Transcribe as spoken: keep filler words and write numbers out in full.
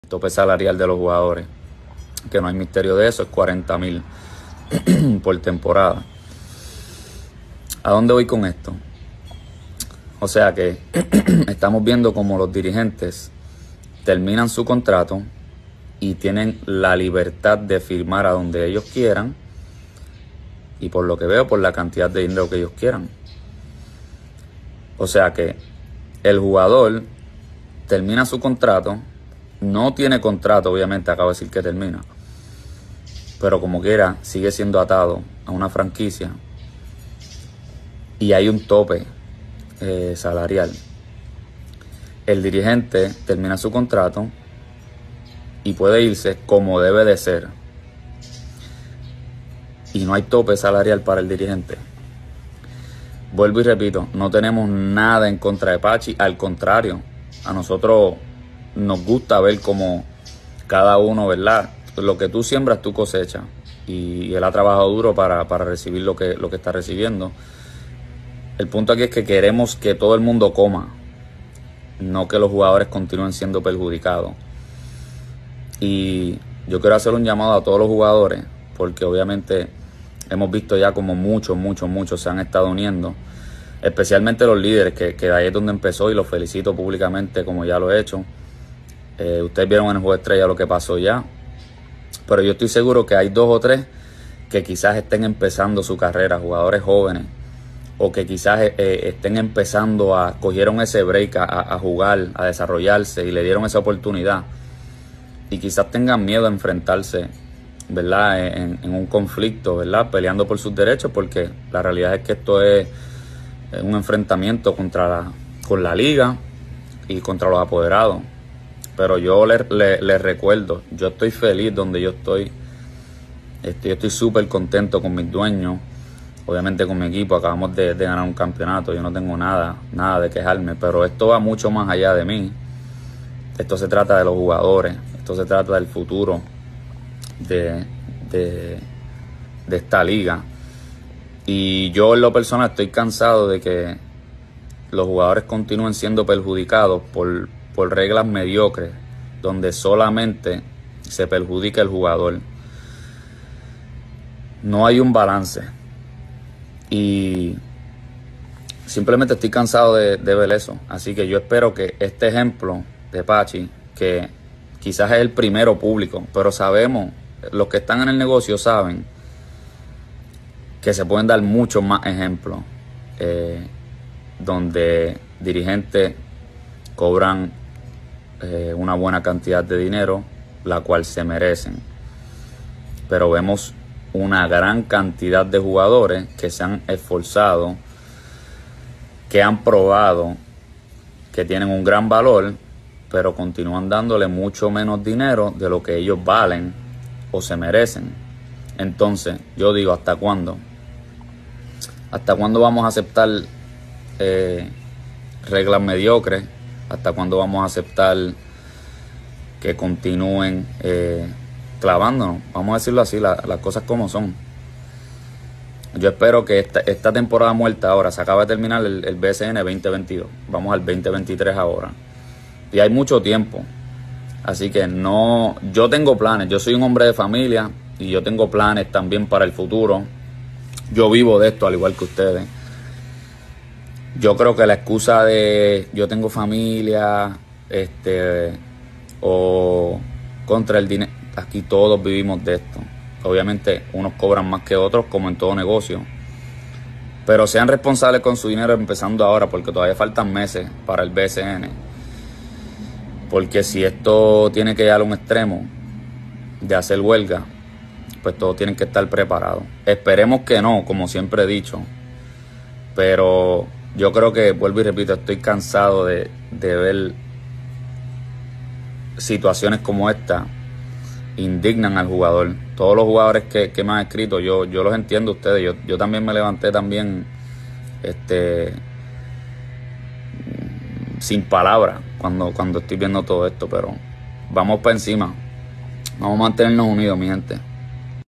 tope salarial de los jugadores, que no hay misterio de eso, es cuarenta mil por temporada. ¿A dónde voy con esto? O sea que estamos viendo como los dirigentes terminan su contrato y tienen la libertad de firmar a donde ellos quieran y, por lo que veo, por la cantidad de dinero que ellos quieran. O sea que el jugador termina su contrato, no tiene contrato, obviamente, acabo de decir que termina, pero como quiera sigue siendo atado a una franquicia y hay un tope eh, salarial. El dirigente termina su contrato y puede irse como debe de ser, y no hay tope salarial para el dirigente. Vuelvo y repito, no tenemos nada en contra de Pachi, al contrario, a nosotros nos gusta ver como cada uno, ¿verdad? Lo que tú siembras, tú cosechas, y él ha trabajado duro para, para recibir lo que, lo que está recibiendo. El punto aquí es que queremos que todo el mundo coma, no que los jugadores continúen siendo perjudicados. Y yo quiero hacer un llamado a todos los jugadores, porque obviamente hemos visto ya como muchos, muchos, muchos se han estado uniendo, especialmente los líderes, que, que de ahí es donde empezó, y los felicito públicamente como ya lo he hecho. Eh, ustedes vieron en el Juego de Estrella lo que pasó ya, pero yo estoy seguro que hay dos o tres que quizás estén empezando su carrera, jugadores jóvenes, o que quizás eh, estén empezando a, cogieron ese break a, a jugar, a desarrollarse y le dieron esa oportunidad, y quizás tengan miedo a enfrentarse, ¿verdad?, en, en un conflicto, ¿verdad?, peleando por sus derechos, porque la realidad es que esto es un enfrentamiento contra la, con la liga y contra los apoderados. Pero yo les le, le recuerdo, yo estoy feliz donde yo estoy, este, yo estoy súper contento con mis dueños, obviamente con mi equipo, acabamos de, de ganar un campeonato, yo no tengo nada, nada de quejarme, pero esto va mucho más allá de mí. Esto se trata de los jugadores, esto se trata del futuro de, de, de esta liga. Y yo en lo personal estoy cansado de que los jugadores continúen siendo perjudicados por, por reglas mediocres, donde solamente se perjudica el jugador. No hay un balance. Y simplemente estoy cansado de, de ver eso. Así que yo espero que este ejemplo de Pachi, que quizás es el primero público, pero sabemos, los que están en el negocio saben que se pueden dar muchos más ejemplos eh, donde dirigentes cobran eh, una buena cantidad de dinero, la cual se merecen. Pero vemos una gran cantidad de jugadores que se han esforzado, que han probado que tienen un gran valor, pero continúan dándole mucho menos dinero de lo que ellos valen o se merecen. Entonces, yo digo, ¿hasta cuándo? ¿Hasta cuándo vamos a aceptar eh, reglas mediocres? ¿Hasta cuándo vamos a aceptar que continúen eh, clavándonos? Vamos a decirlo así, la, las cosas como son. Yo espero que esta, esta temporada muerta ahora, se acaba de terminar el, el B S N veinte veintidós. Vamos al veinte veintitrés ahora. Y hay mucho tiempo. Así que no, yo tengo planes. Yo soy un hombre de familia y yo tengo planes también para el futuro. Yo vivo de esto al igual que ustedes. Yo creo que la excusa de yo tengo familia, este, o contra el dinero, aquí todos vivimos de esto. Obviamente unos cobran más que otros, como en todo negocio. Pero sean responsables con su dinero empezando ahora, porque todavía faltan meses para el B S N. Porque si esto tiene que llegar a un extremo de hacer huelga, pues todos tienen que estar preparados. Esperemos que no, como siempre he dicho. Pero yo creo que, vuelvo y repito, estoy cansado de, de ver situaciones como esta. Indignan al jugador. Todos los jugadores que, que me han escrito, yo, yo los entiendo a ustedes. Yo, yo también me levanté también este, sin palabras cuando, cuando estoy viendo todo esto. Pero vamos para encima. Vamos a mantenernos unidos, mi gente.